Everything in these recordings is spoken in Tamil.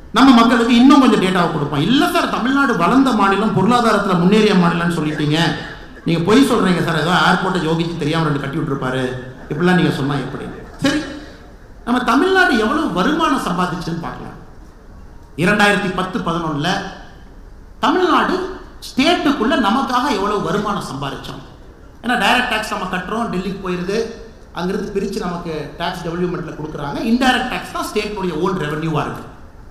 நம்ம மக்களுக்கு இன்னும் கொஞ்சம் டேட்டாவை கொடுப்போம். இல்லை சார், தமிழ்நாடு வளர்ந்த மாநிலம், பொருளாதாரத்தில் முன்னேறிய மாநிலம்னு சொல்லிட்டீங்க, நீங்கள் பொய் சொல்கிறீங்க சார், ஏதோ ஏர்போர்ட்டை யோகிச்சு தெரியாமல் 2 கட்டி விட்டுருப்பாரு, இப்படிலாம் நீங்கள் சொன்னால் எப்படி? சரி, நம்ம தமிழ்நாடு எவ்வளவு வருமானம் சம்பாதிச்சுன்னு பார்க்கலாம். 2010-11 தமிழ்நாடு ஸ்டேட்டுக்குள்ள நமக்காக எவ்வளவு வருமானம் சம்பாதிச்சோம். ஏன்னா டைரக்ட் டேக்ஸ் நம்ம கட்டுறோம், டெல்லிக்கு போயிருது, அங்கிருந்து பிரித்து நமக்கு டேக்ஸ் டெவலப்மெண்ட்ல கொடுக்குறாங்க. இன்டைரக்ட் டேக்ஸ் தான் ஸ்டேட்டுடைய ஓன் ரெவன்யூவா இருக்கு.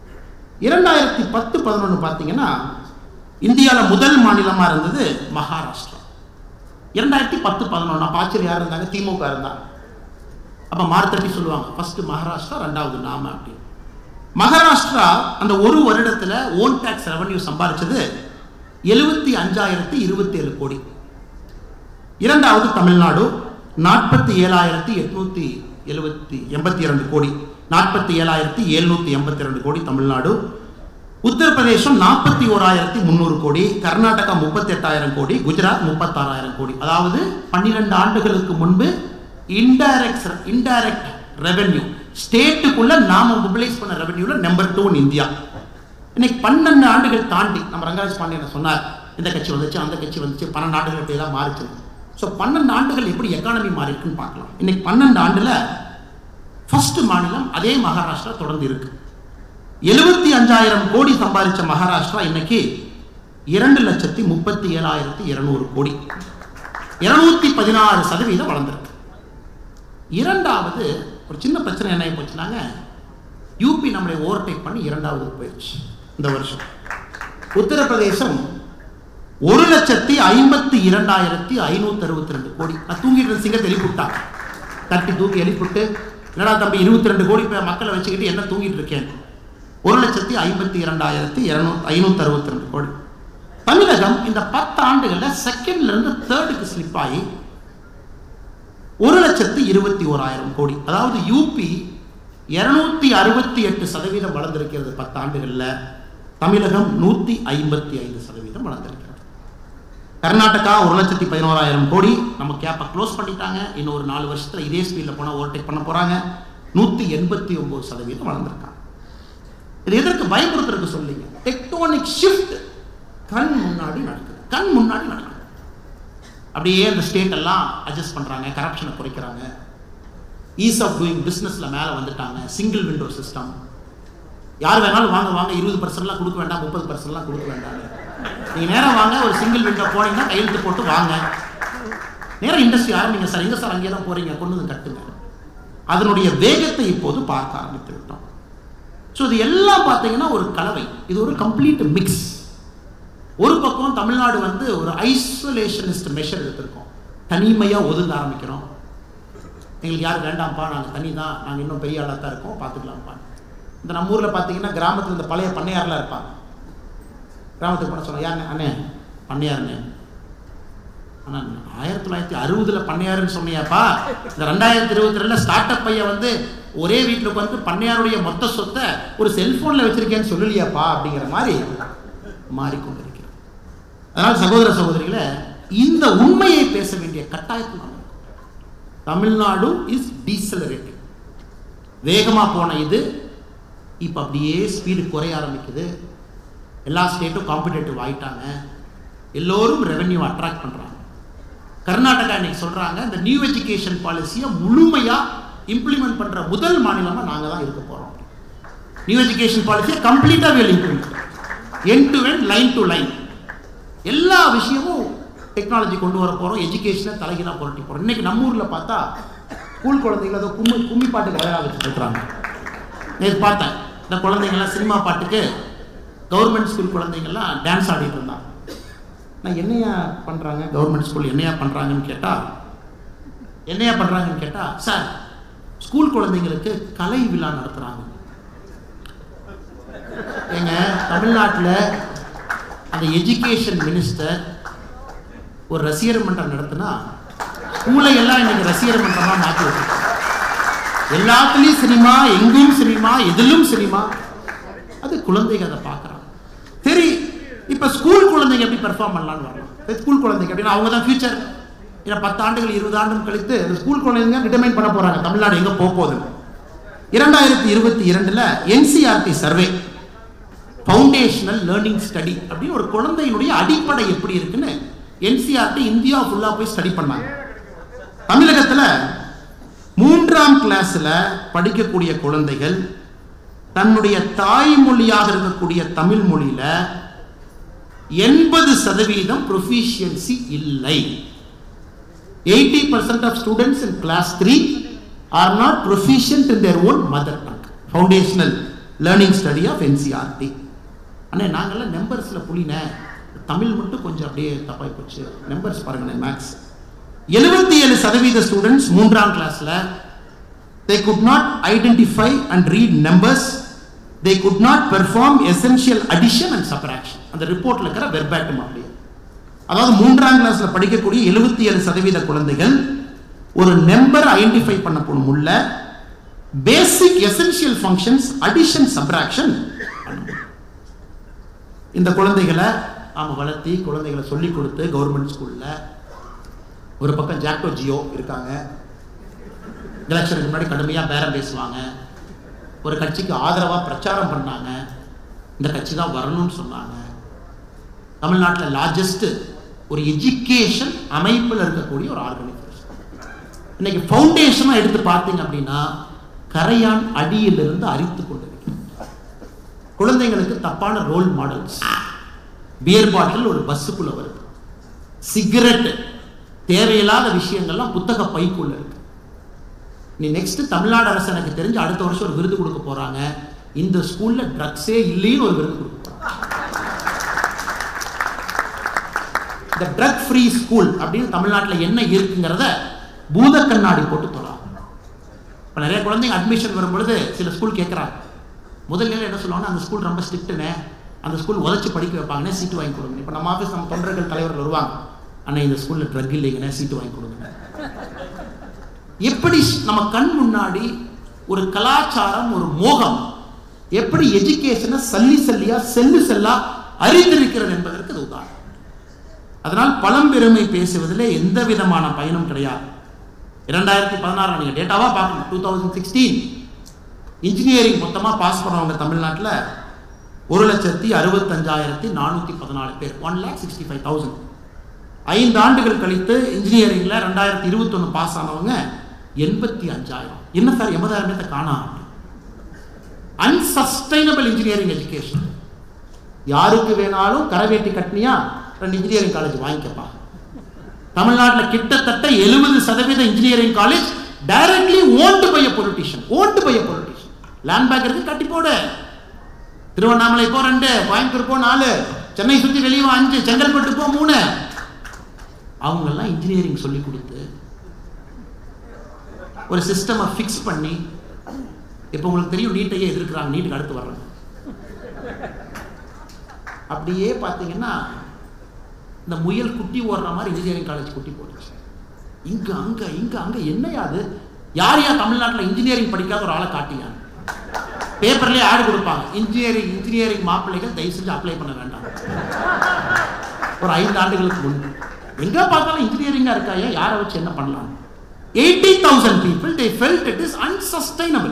2010-11 பார்த்தீங்கன்னா இந்தியாவில் முதல் மாநிலமாக இருந்தது மகாராஷ்டிரா. 2010-11 அப்போ ஆட்சியில் யார் இருந்தாங்க? திமுக இருந்தாங்க. அப்போ மார்த்தட்டி சொல்லுவாங்க, ஃபர்ஸ்ட் மகாராஷ்டிரா, 2வது நாம அப்படின்னு. மகாராஷ்டிரா அந்த ஒரு வருடத்தில் ஓன் டேக்ஸ் ரெவன்யூ சம்பாதிச்சது 75,027 கோடி. 2வது தமிழ்நாடு 47,882 கோடி, 47,782 கோடி தமிழ்நாடு. உத்தரப்பிரதேசம் 41,300 கோடி, கர்நாடகா 38,000 கோடி, குஜராத் 36,000 கோடி. அதாவது 12 ஆண்டுகளுக்கு முன்பு இன்டைரக்ட் ரெவென்யூ ஸ்டேட்டுக்குள்ள நாம மொபிலைஸ் பண்ண ரெவென்யூல நம்பர் 2 இன் இந்தியா. இன்னைக்கு 12 ஆண்டுகள் தாண்டி நம்ம ரங்கராஜ் பாண்டியன் சொன்னார், இந்த கட்சி வந்துச்சு, அந்த கட்சி வந்துச்சு, 12 ஆண்டுகள் எப்படி எல்லாம் மாறிச்சு. ஸோ 12 ஆண்டுகள் எப்படி எக்கானமி மாறி இருக்குன்னு பார்க்கலாம். இன்னைக்கு 12 ஆண்டுல ஃபர்ஸ்ட் மாநிலம் அதே மகாராஷ்டிரா தொடர்ந்து இருக்கு. 75,000 கோடி சம்பாதிச்ச மகாராஷ்டிரா இன்னைக்கு 2,37,200 கோடி, 216% வளர்ந்துருக்கு. 2வது ஒரு சின்ன பிரச்சனை என்ன போச்சுனாங்க, யூபி நம்மளை ஓவர்டேக் பண்ணி 2வது போயிடுச்சு இந்த வருஷம். உத்தரப்பிரதேசம் 1,52,562 கோடி. நான் தூங்கிட்டு இருந்த சிங்கத்தை எழுப்பிவிட்டான், தட்டி தூக்கி எழுப்பிவிட்டு, என்னடா தம்பி 22 கோடி மக்களை வச்சுக்கிட்டு என்ன தூங்கிட்டு இருக்கேன். 1,52,562 கோடி. தமிழகம் இந்த 10 ஆண்டுகளில் செகண்ட்ல இருந்து தேர்டுக்கு ஸ்லிப் ஆகி 1,21,000 கோடி. அதாவது யூபி 268% வளர்ந்திருக்கிறது 10 ஆண்டுகளில். தமிழகம் 155% வளர்ந்திருக்கிறது. கர்நாடகா 1,11,000 கோடி, நம்ம கேப்பை க்ளோஸ் பண்ணிட்டாங்க. இன்னும் ஒரு 4 வருஷத்துல இதே ஸ்பீடில் போனால் ஓவர்டேக் பண்ண போறாங்க. 189% வளர்ந்திருக்காங்க. இது எதற்கு பயமுறுத்துறதுக்கு சொல்லிங்க, டெக்டோனிக் ஷிஃப்ட் கண் முன்னாடி நடக்குது, கண் முன்னாடி நடக்குது. அப்படியே அந்த ஸ்டேட் எல்லாம் அட்ஜஸ்ட் பண்றாங்க, கரப்ஷனை குறைக்கிறாங்க, ஈஸ் ஆஃப் டூயிங் பிஸ்னஸ்ல மேலே வந்துட்டாங்க. சிங்கிள் விண்டோ சிஸ்டம், யார் வேணாலும் வாங்க வாங்க, 20% கொடுக்க வேண்டாம், 30% கொடுக்க வேண்டாம். நீங்க நேரம் வாங்க, ஒரு சிங்கிள் விண்டோ போனீங்கன்னா கையெழுத்து போட்டு வாங்க, நேரம் இண்டஸ்ட்ரி ஆரம்பிங்க சார், எங்க சார் அங்கே தான் போறீங்க, கொண்டு வந்து கட்டுங்க. அதனுடைய வேகத்தை இப்போது பார்க்க ஆரம்பித்து விட்டோம். ஸோ இது எல்லாம் பார்த்தீங்கன்னா ஒரு கலவை, இது ஒரு கம்ப்ளீட் மிக்ஸ். ஒரு பக்கம் தமிழ்நாடு வந்து ஒரு ஐசோலேஷனிஸ்ட் மெஷர் எடுத்திருக்கோம், தனிமையாக ஒதுங்க ஆரம்பிக்கிறோம். எங்களுக்கு யாரும் வேண்டாம்ப்பா, நாங்கள் தனி தான், நாங்கள் இன்னும் பெரிய ஆளாக தான் இருக்கோம், பார்த்துக்கலாம்ப்பா. இந்த நம்ம ஊரில் பார்த்தீங்கன்னா கிராமத்தில் இந்த பழைய பண்ணையாரெலாம் இருப்பாங்க. கிராமத்துக்கு போன சொன்னால் யாருங்க, அண்ணே பண்ணையாருண்ணே. ஆனால் 1960 பண்ணையாருன்னு சொன்னியாப்பா, இந்த 2022 ஸ்டார்ட் அப் பையன் வந்து ஒரே வீட்டில் வந்து பண்ணையாருடைய மொத்த சொத்தை ஒரு செல்போனில் வச்சிருக்கேன்னு சொல்லலையாப்பா அப்படிங்கிற மாதிரி மாறிக்கொண்டிருக்கிறது. அதனால் சகோதர சகோதரிகளை, இந்த உண்மையை பேச வேண்டிய கட்டாயத்தில் தமிழ்நாடு இஸ் டீசலரேட்டிங். வேகமாக போன இது இப்போ அப்படியே ஸ்பீடு குறைய ஆரம்பிக்குது. எல்லா ஸ்டேட்டும் காம்படிட்டிவ் ஆயிட்டாங்க, எல்லோரும் ரெவென்யூ அட்ராக்ட் பண்ணுறாங்க. கர்நாடகா இன்னைக்கு சொல்கிறாங்க, இந்த நியூ எஜுகேஷன் பாலிசியை முழுமையாக இம்ப்ளிமெண்ட் பண்ணுற முதல் மாநிலமாக நாங்கள் தான் இருக்க போகிறோம். நியூ எஜுகேஷன் பாலிசியை கம்ப்ளீட்டாக will implement, end to end, line to line, எல்லா விஷயமும் டெக்னாலஜி கொண்டு வர போகிறோம். எஜுகேஷனை தலைகீழாக புரட்டி போகிறோம். இன்னைக்கு நம்ம ஊரில் பார்த்தா ஸ்கூல் குழந்தைகள் ஏதோ கும்மி பாட்டுக்கு தயாராக வச்சுட்டு இருக்கிறாங்க. நேற்று பார்த்தேன், இந்த குழந்தைங்கள்லாம் சினிமா பாட்டுக்கு கவர்மெண்ட் ஸ்கூல் குழந்தைங்கள்லாம் டான்ஸ் ஆடிட்டு இருந்தாங்க. நான் என்னையா பண்ணுறாங்க கவர்மெண்ட் ஸ்கூல், என்னையா பண்ணுறாங்கன்னு கேட்டால் சார் ஸ்கூல் குழந்தைங்களுக்கு கலை விழா நடத்துகிறாங்க. எங்க தமிழ்நாட்டில் அந்த எஜுகேஷன் மினிஸ்டர் ஒரு ரசிகர் மன்றம் நடத்தினா ஸ்கூலை எல்லாம் இன்னைக்கு ரசிகர் மன்றமாக மாற்றி வச்சிருக்காங்க. எல்லாத்துலேயும் சினிமா, எங்கேயும் சினிமா, எதிலும் சினிமா. அது குழந்தைங்க அதை பார்க்குறாங்க. சரி, இப்போ ஸ்கூல் குழந்தைங்க எப்படி பெர்ஃபார்ம் பண்ணலான்னு வரலாம். ஸ்கூல் குழந்தைங்க அப்படின்னா அவங்க தான் ஃபியூச்சர். ஏன்னா 10 ஆண்டுகள் 20 ஆண்டுகள் கழித்து அந்த ஸ்கூல் குழந்தைங்க டிட்டர்மைன் பண்ண போகிறாங்க தமிழ்நாடு எங்கே போகுதுன்னு. 2022 NCERT survey foundational learning study அப்படின்னு ஒரு குழந்தையினுடைய அடிப்படை எப்படி இருக்குன்னு என்சிஆர்டி இந்தியா ஃபுல்லா போய் ஸ்டடி பண்ணாங்க. தமிழகத்துல 3ஆம் கிளாஸ்ல படிக்கக்கூடிய குழந்தைகள் தன்னுடைய தாய்மொழியாக இருக்கக்கூடிய தமிழ் மொழியில 80% ப்ரொஃபிஷியன்சி இல்லை. 80% of students in class 3 are not proficient in their own mother tongue. Foundational learning study of NCERT. அண்ணே நாங்கெல்லாம் நம்பர்ஸ்ல புலினே, தமிழ் மட்டும் கொஞ்சம் அப்படியே தப்பாய் போச்சு. நம்பர்ஸ் பாருங்க, மேக்ஸ் 77% ஸ்டூடெண்ட்ஸ் 3ஆம் கிளாஸ்ல they could not identify and read numbers. They could not perform essential addition and subtraction. அந்த ரிப்போர்ட்ல இருக்கிற வெர்பாட்டிம் அப்படியே. அதாவது 3ஆம் கிளாஸ்ல படிக்கக்கூடிய 77% குழந்தைகள் ஒரு நம்பர் ஐடென்டிஃபை பண்ண முடியல, basic essential functions addition subtraction. இந்த குழந்தைகளை நாம வளர்த்தி குழந்தைகளை சொல்லிக் கொடுத்து கவர்மெண்ட் ஸ்கூல்ல ஒரு பக்கம் ஜாக்டோ ஜியோ இருக்காங்க, எலெக்ஷனுக்கு முன்னாடி கடுமையா பேரம் பேசுவாங்க, ஒரு கட்சிக்கு ஆதரவா பிரச்சாரம் பண்ணாங்க, இந்த கட்சி தான் வரணும்னு சொன்னாங்க. தமிழ்நாட்டில் லார்ஜஸ்ட் ஒரு எஜுகேஷன் அமைப்பில் இருக்கக்கூடிய ஒரு ஆர்கனைசேஷன். இன்னைக்கு ஃபவுண்டேஷனா எடுத்து பார்த்தீங்க அப்படின்னா கரையான் அடியிலிருந்து அரித்து கொண்டிருக்கிறது. குழந்தைங்களுக்கு தப்பான ரோல் மாடல்ஸ். பியர் பாட்டில் ஒரு பஸ்ஸுக்குள்ள வருது, சிகரெட், தேவையில்லாத விஷயங்கள்லாம் புத்தக பைக்குள்ள இருக்கு. நீ நெக்ஸ்ட் தமிழ்நாடு அரசு எனக்கு தெரிஞ்சு அடுத்த வருஷம் ஒரு விருது கொடுக்க போறாங்க, இந்த ஸ்கூல்ல ட்ரக்ஸே இல்லைன்னு ஒரு விருது கொடுக்க போறாங்க. இந்த ட்ரக் ஃப்ரீ ஸ்கூல் அப்படின்னு தமிழ்நாட்டில் என்ன இருக்குங்கிறத பூத கண்ணாடி போட்டு தராங்க. இப்போ நிறைய குழந்தைங்க அட்மிஷன் வரும்பொழுது சில ஸ்கூல் கேட்குறாங்க, முதல்ல என்ன சொல்லுவாங்கன்னா அந்த ஸ்கூல் ரொம்ப ஸ்ட்ரிக்ட்டுனே, அந்த ஸ்கூல் உதச்சி படிக்க வைப்பாங்கன்னே, சீட்டு வாங்கி கொடுங்க. இப்போ நம்ம ஆஃபீஸ் நம்ம தொண்டர்கள் தலைவர்கள் வருவாங்க, அண்ணா இந்த ஸ்கூலில் ட்ரக் இல்லைங்கண்ணே, சீட்டு வாங்கி கொடுங்க. எப்படி நம்ம கண் முன்னாடி ஒரு கலாச்சாரம், ஒரு மோகம் எப்படி எஜுகேஷனை சல்லி சல்லியா செல்லு செல்லா அறிந்திருக்கிறது என்பதற்கு அது உதாரணம். அதனால் பழம்பெருமை பேசுவதில் எந்த விதமான பயனும் கிடையாது. 2016 நீங்க டேட்டாவா பார்க்கணும். 2016 இன்ஜினியரிங் மொத்தமா பாஸ் பண்ணவங்க தமிழ்நாட்டில் 1,65,414 பேர், 1,65,000. 5 ஆண்டுகள் கழித்து இன்ஜினியரிங்ல 2021 பாஸ் ஆனவங்க 85,000. என்ன சார் 80,000 காணாம? Unsustainable engineering education. யாருக்கு வேணாலும் கரவேட்டி கட்டினியா 2 இன்ஜினியரிங் காலேஜ் வாங்கிக்கப்பா. தமிழ்நாட்டில் கிட்டத்தட்ட 70% engineering college directly owned by a politician. Land bank இருக்கு, கட்டி போடு. திருவண்ணாமலை போ 2, கோயம்புத்தூர் போ 4, சென்னை சுற்றி வெளியே 5, செங்கல்பட்டு போ 3. அவங்கெல்லாம் இன்ஜினியரிங் சொல்லி கொடுத்து ஒரு சிஸ்டமை ஃபிக்ஸ் பண்ணி, இப்போ உங்களுக்கு தெரியும் நீட்டையே எதிர்க்கிறாங்க, நீட்டுக்கு அடுத்து வர்றாங்க. அப்படியே பார்த்தீங்கன்னா இந்த முயல் குட்டி ஓடுற மாதிரி இன்ஜினியரிங் காலேஜ் குட்டி போட்டுச்சு. இங்க அங்க என்னையாது? யார் தமிழ்நாட்டில் இன்ஜினியரிங் படிக்காத ஒரு ஆளை காட்டியா? பேப்பர்லேயே ஆடு கொடுப்பாங்க, இன்ஜினியரிங் மாப்பிள்ளைகள் தயவு செஞ்சு அப்ளை பண்ண வேண்டாம். ஒரு 5 ஆண்டுகளுக்கு முன்பு எங்க பார்த்தாலும் இன்ஜினியரிங்கா இருக்காயா, யாரை வச்சு என்ன பண்ணலாம்? 80,000 people they felt it is unsustainable.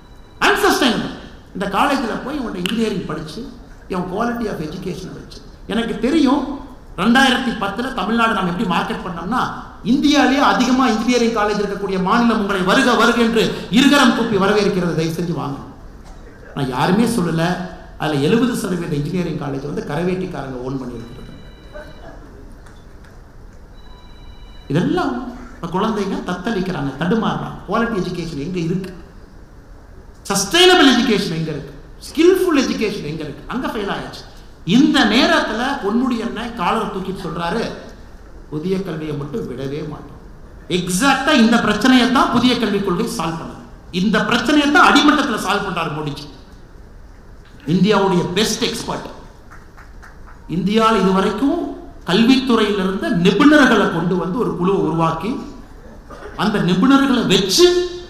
இந்த காலேஜில் போய் உங்களோட இன்ஜினியரிங் படிச்சு என் குவாலிட்டி ஆஃப் எஜுகேஷன் வச்சு எனக்கு தெரியும். 2010 தமிழ்நாடு நாம் எப்படி மார்க்கெட் பண்ணோம்னா, இந்தியாவிலேயே அதிகமாக இன்ஜினியரிங் காலேஜ் இருக்கக்கூடிய மாநிலம் உங்களை வருக என்று இருகரம் கூப்பி வரவேற்கிறது. தயவு செஞ்சு வாங்க. நான் யாருமே சொல்லல, அதுல 70% இன்ஜினியரிங் காலேஜ் வந்து கரவேட்டிக்காரங்க ஓன் பண்ணியிருக்கிறது. இதெல்லாம் குழந்தைங்க தத்தளிக்கிறாங்க, தடுமாறுறாங்க. குவாலிட்டி எஜுகேஷன் எங்க இருக்கு? சஸ்டைனபிள் எஜுகேஷன் எங்க இருக்கு? ஸ்கில்ஃபுல் எஜுகேஷன் எங்க இருக்கு? அங்க ஃபெயில் ஆயாச்சு. இந்த நேரத்தில் பொன்முடி அண்ணன் காலரை தூக்கிட்டு சொல்றாரு, புதிய கல்வியை மட்டும் விடவே மாட்டோம். எக்ஸாக்டா இந்த பிரச்சனையை தான் புதிய கல்விக் கொள்கை சால்வ் பண்ணுது. இந்த பிரச்சனையை தான் அடிமட்டத்தில் சால்வ் பண்றாரு மோடிஜி. இந்தியாவுடைய பெஸ்ட் எக்ஸ்பர்ட். இந்தியாவில் இதுவரைக்கும் கல்வித்துறையில் இருந்த நிபுணர்களை கொண்டு வந்து ஒரு குழுவை உருவாக்கி அந்த நிபுணர்களை வச்சு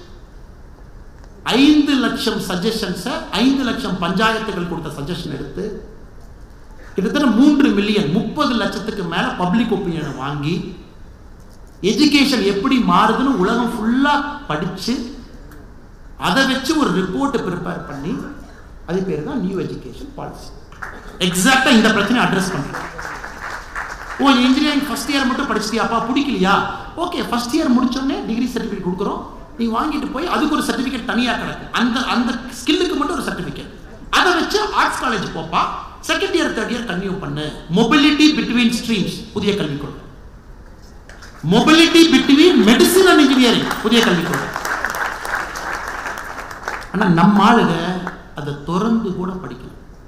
5 லட்சம் சஜஷன்ஸை 5 லட்சம் பஞ்சாயத்துகள் கொடுத்த சஜஷன் எடுத்து கிட்டத்தட்ட 3 மில்லியன் 30 லட்சத்துக்கு மேல பப்ளிக் ஒப்பீனியனை வாங்கி எஜுகேஷன் எப்படி மாறுதுன்னு உலகம் ஃபுல்லா படிச்சு அதை வச்சு ஒரு ரிப்போர்ட் ப்ரிப்பேர் பண்ணி அது பேர் தான் நியூ எஜுகேஷன் பாலிசி. எக்ஸாக்டா இந்த பிரச்சனை அட்ரஸ் பண்றேன். ஓ இன்ஜினியரிங் ஃபர்ஸ்ட் இயர் மட்டும் படிச்சிட்டியாப்பா, பிடிக்கலையா? ஓகே, ஃபர்ஸ்ட் இயர் முடிச்சோடனே டிகிரி சர்டிஃபிகேட் கொடுக்குறோம், நீ வாங்கிட்டு போய் அதுக்கு ஒரு சர்டிஃபிகேட் தனியாக கிடக்கும், அந்த ஸ்கில்லுக்கு மட்டும் ஒரு சர்டிஃபிகேட், அதை வச்சு ஆர்ட்ஸ் காலேஜ் போப்பா, second year third year continue பண்ணு. மொபிலிட்டி பிட்வீன் ஸ்ட்ரீம்ஸ் புதிய கல்விக் கொள்கை. Mobility between medicine and engineering புதிய கல்விக் கொள்கை. ஆனா நம்ம ஆளுங்க அதை திறந்து கூட படிக்கல.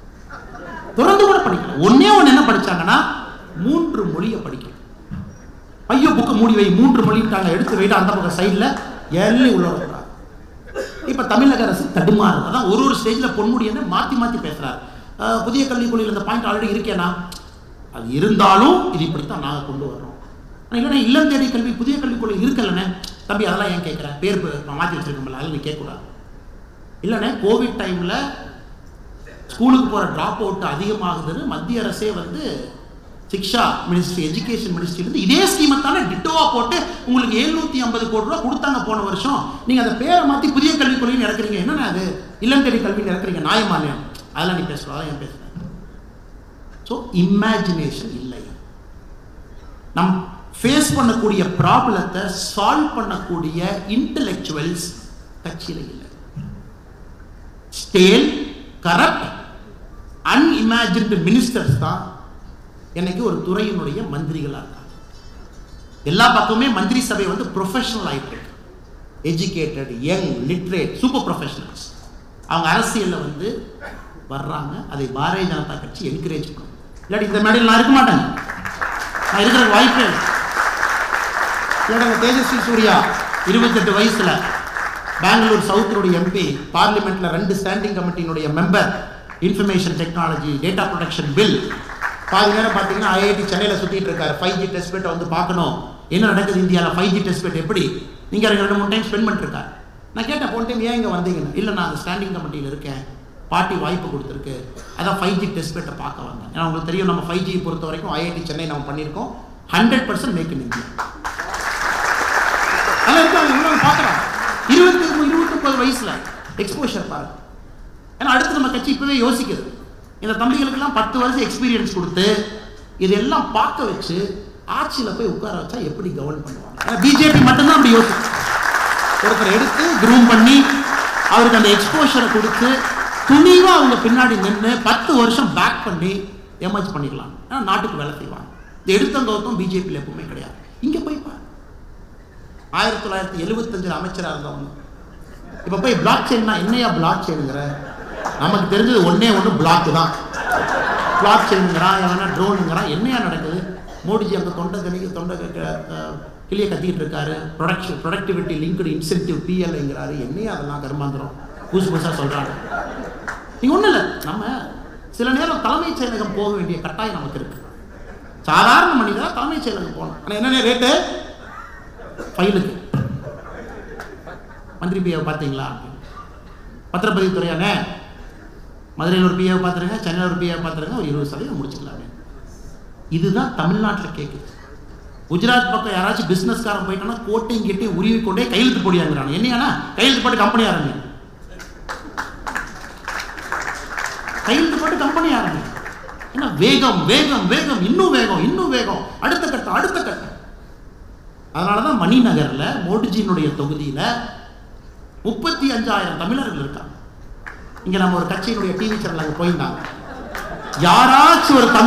ஒன்னே ஒன்னு என்ன படிச்சாங்கன்னா 3 மொழியை படிக்கல. ஐயோ புக்கு மூடி வை, 3 மொழிட்டாங்க, எடுத்து வைட்டு அந்த பக்கம் சைட்ல எல்லி உள்ள வர்றாங்க. இப்ப தமிழக அரசு தடுமாறு. அதான் ஒரு ஸ்டேஜ்ல பொன்முடி என்ன மாத்தி மாத்தி பேசுறாரு. புதிய கல்விக் கொள்கையில் இந்த பாயிண்ட் ஆல்ரெடி இருக்கேனா, அது இருந்தாலும் இது இப்படித்தான் நாங்க கொண்டு வர்றோம். இல்லைன்னா இல்லம் தேடி கல்வி புதிய கல்விக் கொள்கை இருக்கலண்ணே. தம்பி அதெல்லாம் ஏன் கேட்கிறேன், பேர் மாற்றி வச்சிருக்கோம்ல, அதில் நீ கேட்கக்கூடாது. இல்லைண்ணே கோவிட் டைம்ல ஸ்கூலுக்கு போற டிராப் அவுட் அதிகமாகுதுன்னு மத்திய அரசே வந்து சிக்ஷா மினிஸ்ட்ரி, எஜுகேஷன் மினிஸ்ட்ரியிலிருந்து இதே ஸ்கீமை தானே டிட்டோவா போட்டு உங்களுக்கு 750 கோடி ரூபா கொடுத்தாங்க போன வருஷம். நீங்க அதை பேரை மாற்றி புதிய கல்விக் கொள்கைன்னு இறக்குறீங்க, என்னன்னா அது இல்லம் தேடி கல்வின்னு இறக்குறீங்க, நியாயமானியம்? அதெல்லாம் நீ பேசுவா, ஏன் பேசுற? ஸோ இமேஜினேஷன் இல்லை. நம் ஃபேஸ் பண்ணக்கூடிய ப்ராப்ளத்தை சால்வ் பண்ணக்கூடிய இன்டெலெக்சுவல்ஸ் கட்சியில் இல்லை. ஸ்டேல், கரப்ட், அன்இமேஜின்டு மினிஸ்டர்ஸ் தான் இன்னைக்கு ஒரு துறையினுடைய மந்திரிகளா இருக்காங்க. எல்லா பக்கமே மந்திரி சபை வந்து ப்ரொஃபஷனல் ஆயிட்டு, educated, young, literate, super professionals. அவங்க அரசியல்ல வந்து வர்றாங்க. அதை பாரதிய ஜனதா கட்சி என்கரேஜ் பண்ணும். இல்லாட்டி இந்த மேடையில் நான் இருக்க மாட்டேன், நான் இருக்கிற வாய்ப்பே. இல்லாட்டி தேஜஸ்வி சூர்யா 28 வயசுல பெங்களூர் சவுத்தினுடைய எம்பி, பார்லிமெண்ட்ல 2 ஸ்டாண்டிங் கமிட்டியினுடைய member, information technology, data protection bill, பாதி நேரம் பார்த்தீங்கன்னா ஐஐடி சென்னையில் சுற்றிட்டு இருக்காரு. 5G டெஸ்ட் பெட்டை வந்து பார்க்கணும், என்ன நடக்குது இந்தியாவில், 5G டெஸ்ட் பெட் எப்படி, நீங்கள் 2-3 டைம் ஸ்பெண்ட் பண்ணிருக்காரு. நான் கேட்டேன் போன டைம் ஏன் இங்கே வந்தீங்கன்னு. இல்லை நான் அந்த ஸ்டாண்டிங் கமிட்டியில் இருக்கேன், பார்ட்டி வாய்ப்பு கொடுத்துருக்கு, அதான் 5G டெஸ்ட் பெட்டை பார்க்க வந்தேன். ஏன்னா உங்களுக்கு தெரியும் நம்ம 5G பொறுத்த வரைக்கும் ஐஐடி சென்னை நம்ம பண்ணியிருக்கோம் 100% மேக் இன் இந்தியா. அதான் இருக்காங்க பார்க்குறோம். 29 வயசுல எக்ஸ்போஷர் பாருங்க. ஏன்னா அடுத்து நம்ம கட்சி இப்பவே யோசிக்குது, இந்த தம்பிகளுக்கெல்லாம் 10 வருஷம் எக்ஸ்பீரியன்ஸ் கொடுத்து இதெல்லாம் பார்க்க வச்சு ஆட்சியில் போய் உட்கார வச்சா எப்படி கவர்ன் பண்ணுவாங்க. பிஜேபி மட்டும்தான் அப்படி யோசிச்சு ஒருத்தர் எடுத்து க்ரூம் பண்ணி அவருக்கு அந்த எக்ஸ்போஷரை கொடுத்து துணிவா அவங்க பின்னாடி நின்று 10 வருஷம் பேக் பண்ணி எமர்ஜ் பண்ணிக்கலாம். நாட்டுக்கு வேலை செய்வாங்க. இது எடுத்த கௌதம் பிஜேபியில் எப்பவுமே கிடையாது. இங்க போய் பாரு, 1975 அமைச்சராக இருந்தவங்க இப்ப போய் பிளாக் செயின்னா என்னையா பிளாக் செயினுங்கிற, நமக்கு தெரிஞ்சது ஒன்னே ஒன்று பிளாக் தான். பிளாக் செயினுங்கிறான், எவனா ட்ரோனுங்கிறான், என்னையா நடக்குது? மோடிஜி அங்கே தொண்டை கிளியை கத்திக்கிட்டு இருக்காரு. ப்ரொடக்டிவிட்டி லிங்க்டு இன்சென்டிவ் பிஎல்ங்கிறாரு. என்னையா அதெல்லாம் கருமாந்திரம் புதுசு புதுசாக சொல்றாங்க. நீ ஒன்றும் இல்லை, நம்ம சில நேரம் தலைமைச் செயலகம் போக வேண்டிய கட்டாயம் நமக்கு இருக்கு. சாதாரண மனிதா தலைமைச் செயலகம் போகணும். ஆனால் என்னென்ன ரேட்டு ஃபைலுக்கு மந்திரி பிஏவை பார்த்தீங்களா, பத்திரப்பதிவு துறையானே மதுரையில் ஒரு பிஏவை பார்த்துருங்க, சென்னையில் ஒரு பிஏவை பார்த்துருங்க, ஒரு 20% முடிச்சுக்கலாமே. இதுதான் தமிழ்நாட்டில் கேட்குது. குஜராத் பக்கம் யாராச்சும் பிசினஸ்காரன் போயிட்டோன்னா கோட்டையும் கிட்டையும் உருவி கொண்டே கையெழுத்து போடியாங்கிறாங்க. என்னையானா கையெழுத்து போட்டு கம்பெனி ஆரம்பி, கையெழுத்து போட்டு கம்பெனி ஆரம்பி. ஏன்னா வேகம் வேகம் வேகம், இன்னும் வேகம் இன்னும் வேகம், அடுத்த கட்டம் அடுத்த கட்டம். அதனாலதான் மணிநகர்ல மோடிஜியினுடைய தொகுதியில 35,000 தமிழர்கள் இருக்காங்க. இங்க நம்ம ஒரு கட்சியினுடைய டிவி சேனல் அங்க போயிருந்தாங்க. யாராச்சும் ஒரு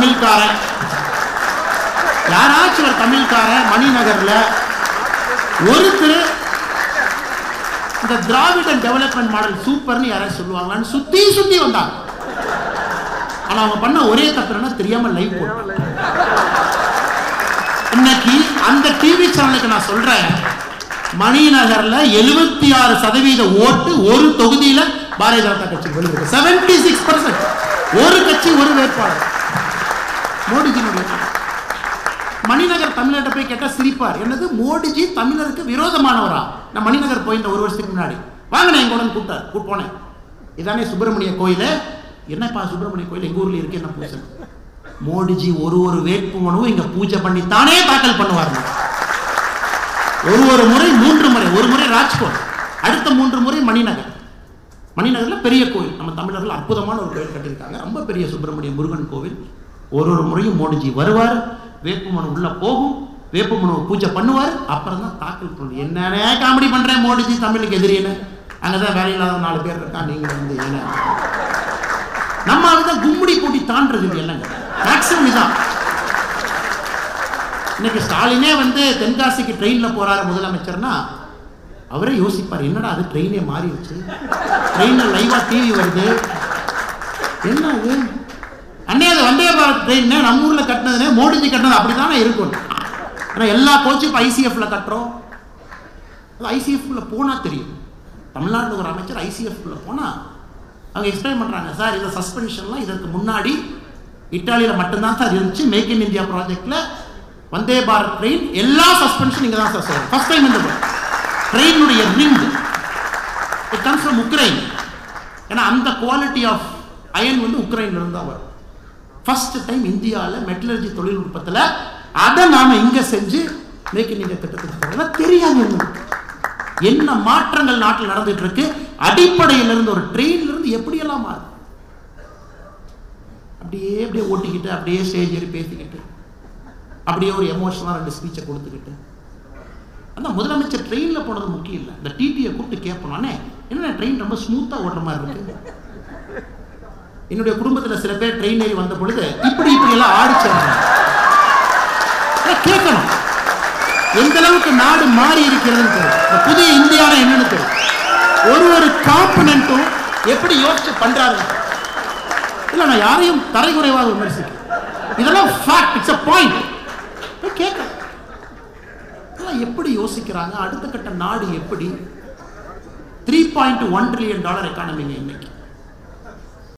தமிழ்காரன் மணிநகர்ல ஒருத்தர் இந்த திராவிடன் டெவலப்மெண்ட் மாடல் சூப்பர்னு யாராச்சும் சொல்லுவாங்களான்னு சுத்தி சுத்தி வந்தாங்க. ஆனா அவங்க பண்ண ஒரே தப்புனா தெரியாம லைவ் போட்டாங்க. இன்னைக்கு அந்த டிவி சேனலுக்கு நான் சொல்றேன், மணிநகர்ல 76% ஓட்டு ஒரு தொகுதியில பாரதிய ஜனதா கட்சி வெளியிருக்கு. 76%. ஒரு கட்சி ஒரு வேட்பாளர் மோடிஜியினுடைய. மணிநகர் தமிழர்கிட்ட போய் கேட்டா சிரிப்பார். என்னது மோடிஜி தமிழருக்கு விரோதமானவரா? நான் மணிநகர் போயிருந்த 1 வருஷத்துக்கு முன்னாடி, வாங்க நான் எங்க கூப்பிட்டு போனேன். இதானே சுப்பிரமணிய கோயில். என்னப்பா சுப்பிரமணிய கோயில் எங்க ஊர்ல இருக்கு, என்ன பூஜை? மோடிஜி ஒரு வேட்புமனுவும் இங்க பூஜை பண்ணி தானே தாக்கல் பண்ணுவார். ஒரு முறை 3 முறை, ஒரு முறை ராஜ்கோட், அடுத்த 3 முறை மணிநகர். மணிநகரில் பெரிய கோவில், நம்ம தமிழர்கள் அற்புதமான ஒரு கோவில் கட்டியிருக்காங்க, ரொம்ப பெரிய சுப்பிரமணிய முருகன் கோவில். ஒரு முறையும் மோடிஜி வருவார், வேட்புமனு உள்ள போகும், வேட்புமனுவை பூஜை பண்ணுவார், அப்புறம் தான் தாக்கல் பண்ணுவார். என்னன்னே காமெடி பண்றேன், மோடிஜி தமிழுக்கு எதிரின்னு. அங்கதான் வேலையில்லாத 4 பேர் இருக்கா, நீங்க வந்து ஏன்னா நம்ம அதுதான் கும்முடி போட்டி தாண்டது இல்லைங்க, மேக்ஸிமம் இதுதான். இன்னைக்கு ஸ்டாலினே வந்து தென்காசிக்கு ட்ரெயின்ல போறாரு முதலமைச்சர்னா அவரே யோசிப்பார், என்னடா அது ட்ரெயினே மாறிடுச்சு, ட்ரெயின்ல லைவா டிவி வருது, என்ன அது அண்ணே அது வந்தே பாரத் ட்ரெயின் நம்ம ஊர்ல கட்டினதுனே மோடிஜி கட்டினது அப்படித்தானே இருக்கும். ஆனா எல்லா கோச்சும் இப்போ ஐசிஎஃப்ல கட்டுறோம். அது ஐசிஎஃப்ல போனா தெரியும். தமிழ்நாட்டில் ஒரு அமைச்சர் ஐசிஎஃப்ல போனா அவங்க எக்ஸ்பிளைன் பண்றாங்க, சார் இந்த சஸ்பென்ஷன்லாம் இதற்கு முன்னாடி இத்தாலியில மட்டும்தான் சார் இருந்துச்சு, மேக் இன் இந்தியா ப்ராஜெக்ட்ல வந்தே பாரத் ட்ரெயின் எல்லா சஸ்பென்ஷன் இங்க தான் சார் சொல்றோம். ஃபர்ஸ்ட் டைம் இந்த ட்ரெயினுடைய ring it comes from Ukraine. ஏன்னா அந்த குவாலிட்டி ஆஃப் அயன் வந்து உக்ரைன்ல இருந்து தான் வரும். ஃபர்ஸ்ட் டைம் இந்தியாவில் மெட்டலர்ஜி தொழில்நுட்பத்தில் அதை நாம இங்க செஞ்சு மேக் இன் இந்தியா திட்டத்துக்கு தெரியாது என்ன மாற்றங்கள் நாட்டில் நடந்துட்டு இருக்கு. அடிப்படையில் இருந்து ஒரு ட்ரெயின்ல இருந்து எப்படியெல்லாம் மாறும், அப்படியே அப்படியே ஓட்டிக்கிட்டு அப்படியே ஸ்டேஜ் ஏறி பேசிக்கிட்டு அப்படியே ஒரு எமோஷனலா 2 ஸ்பீச்சை கொடுத்துக்கிட்டு. அந்த முதலமைச்சர் ட்ரெயின்ல போனது முக்கியம் இல்லை, இந்த டிடியை கூப்பிட்டு கேட்போம், என்ன ட்ரெயின் ரொம்ப ஸ்மூத்தா ஓடுற மாதிரி இருக்கு. என்னுடைய குடும்பத்தில் சில பேர் ட்ரெயின் ஏறி வந்த பொழுது இப்படி எல்லாம் ஆடிச்சு கேட்கணும், எந்த அளவுக்கு நாடு மாறி இருக்கிறதுன்னு தெரியும், புதிய இந்தியாவை என்னன்னு தெரியும், ஒரு காம்பனன்ட்டும் எப்படி யோசிச்சு பண்றாரு. இல்ல நான் யாரையும் தரைக்குறைவாக விமர்சிக்கிறேன், இதெல்லாம் ஃபேக்ட், இட்ஸ் a point. கேட்கணும் எப்படி யோசிக்கிறாங்க, அடுத்த கட்ட நாடு எப்படி. $3.1 trillion எக்கானமிங்க இன்னைக்கு.